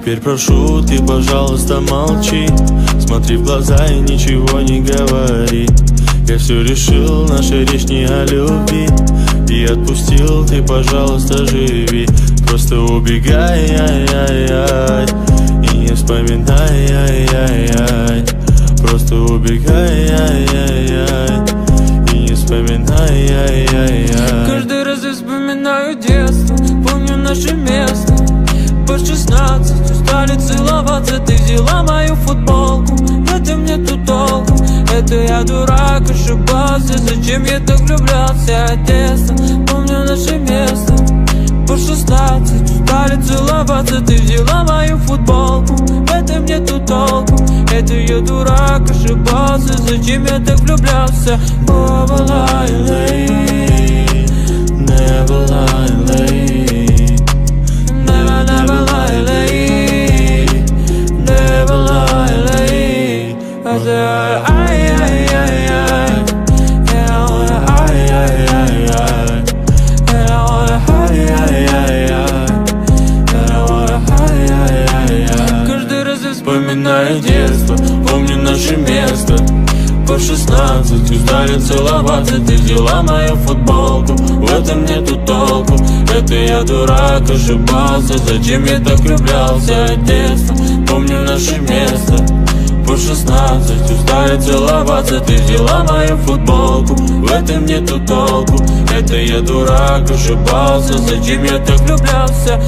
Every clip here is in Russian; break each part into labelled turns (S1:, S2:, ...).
S1: Теперь прошу, ты, пожалуйста, молчи. Смотри в глаза и ничего не говори. Я все решил, наша речь не о любви. И отпустил, ты, пожалуйста, живи. Просто убегай, ай-яй-яй, и не вспоминай, ай-яй-яй. Просто убегай, ай-яй-яй, и не вспоминай, ай-яй-яй.
S2: Каждый раз я вспоминаю детство, помню наше место. По 16 устали целоваться, ты взяла мою футболку. В этом нету толку, это я дурак, ошибался. Зачем я так влюблялся от детства? Помню наше место. По 16 устали целоваться, ты взяла мою футболку. В этом нету толку, это я дурак, ошибался. Зачем я так влюблялся? Never lie late, never lie late, never lie late, never lie late. I said ay ay ay ay, yeah I wanna ay ay ay ay, yeah I wanna ay ay ay ay, yeah I wanna ay ay ay ay. Каждый раз я вспоминаю детство, помню наше место. По 16 устали целоваться, ты взяла мою футболку. В этом нету толку, это я дурак, ошибался. Зачем я так влюблялся от детства? Помню наше место. По 16 устали целоваться, ты взяла мою футболку. В этом нету толку, это я дурак, ошибался. Зачем я так влюблялся?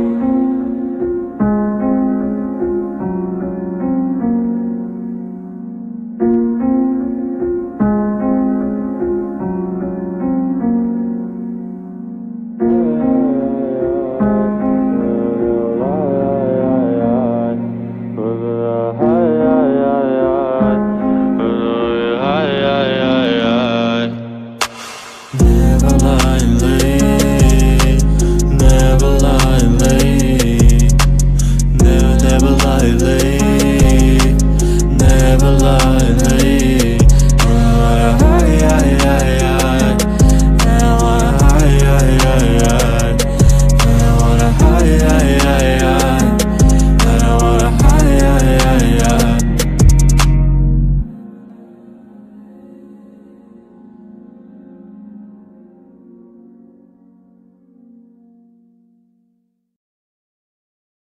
S1: Never lie late, never lie late, never lie late, never lie late. Ay ay ay ay, ay ay ay ay, ay ay ay.